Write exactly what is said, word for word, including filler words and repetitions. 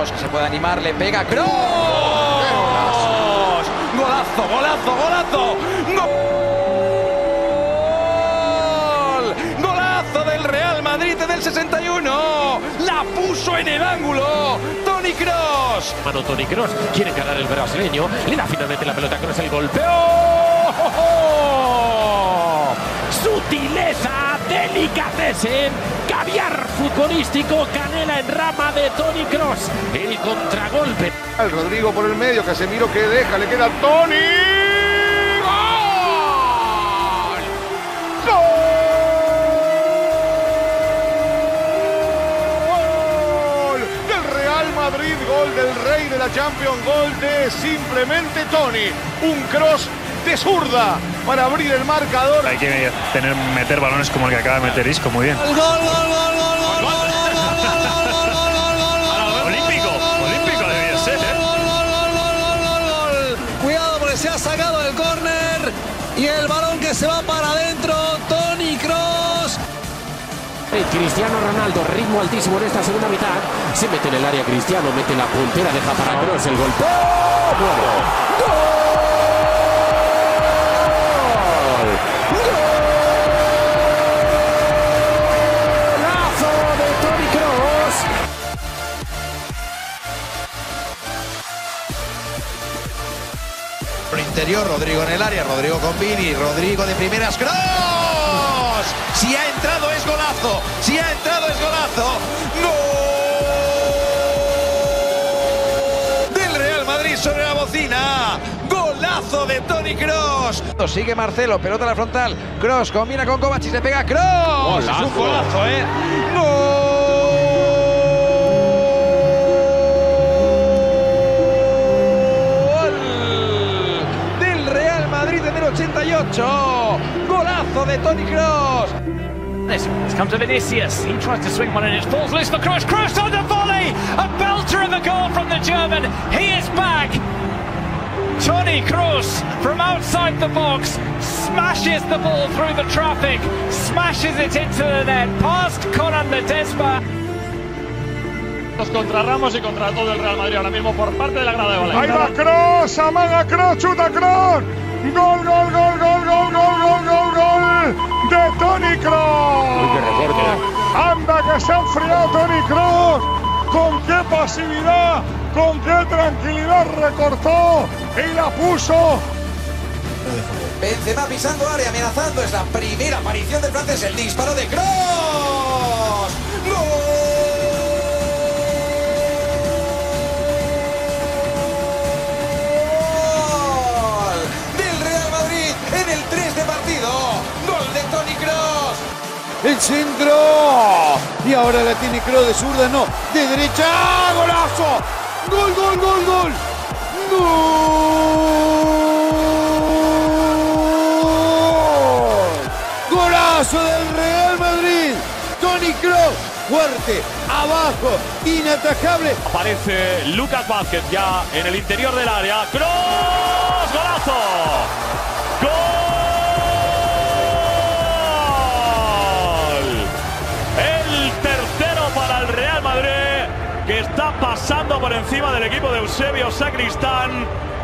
Kroos, que se puede animar, le pega Kroos. Golazo, golazo, golazo. Gol. Golazo del Real Madrid del sesenta y uno. La puso en el ángulo Toni Kroos. Mano Toni Kroos, quiere encarar el brasileño, le da finalmente la pelota a Kroos, el golpeo. ¡Oh, oh, oh! Sutileza, delicatessen, caviar futbolístico, canela en rama de Toni Kroos. El contragolpe. El Rodrigo por el medio, Casemiro que deja, le queda Toni. ¡Gol! ¡Gol! Del Real Madrid, gol del rey de la Champions, gol de simplemente Toni. Un cross de zurda para abrir el marcador. Hay que tener, meter balones como el que acaba de meter Isco, muy bien. ¡Gol, gol, gol, gol, gol, gol! Olímpico, olímpico debería ser, ¿eh? Cuidado porque se ha sacado el córner y el balón que se va para adentro, Toni Kroos. Cristiano Ronaldo, ritmo altísimo en esta segunda mitad. Se mete en el área Cristiano, mete la puntera, deja para Kroos el golpe. ¡Gol! Por interior, Rodrigo en el área, Rodrigo con Vini, Rodrigo de primeras, Kroos. Si ha entrado es golazo, si ha entrado es golazo. ¡Gol! Del Real Madrid sobre la bocina. Golazo de Toni Kroos. Sigue Marcelo, pelota a la frontal. Kroos combina con Kovacic, le pega Kroos. Es un golazo, ¿eh? ¡Gol! ochenta y ocho, golazo de Toni Kroos. This comes to Vinicius. He tries to swing one and it falls loose for Kroos. Kroos on the volley, a belter of a goal from the German. He is back. Toni Kroos from outside the box smashes the ball through the traffic, smashes it into the net, past Conan Ledesma. Contra Ramos y contra todo el Real Madrid ahora mismo por parte de la grada de Valencia. Ahí va Kroos, amaga Kroos, chuta Kroos. Gol, gol, gol, gol, gol, gol, gol, gol, gol de Toni Kroos. Uy, qué recorte. Anda que se ha enfriado Toni Kroos. Con qué pasividad, con qué tranquilidad recortó y la puso. Benzema pisando área, amenazando. Es la primera aparición del francés. El disparo de Kroos. ¡Gol! El centro. Y ahora la tiene Kroos de zurda, no. De derecha. ¡Golazo! ¡Gol, gol, gol, gol! ¡Gol! ¡Golazo del Real Madrid! Toni Kroos. Fuerte, abajo, inatajable. Aparece Lucas Vázquez ya en el interior del área. ¡Kroos! ¡Golazo! ¡Gol! Que está pasando por encima del equipo de Eusebio Sacristán.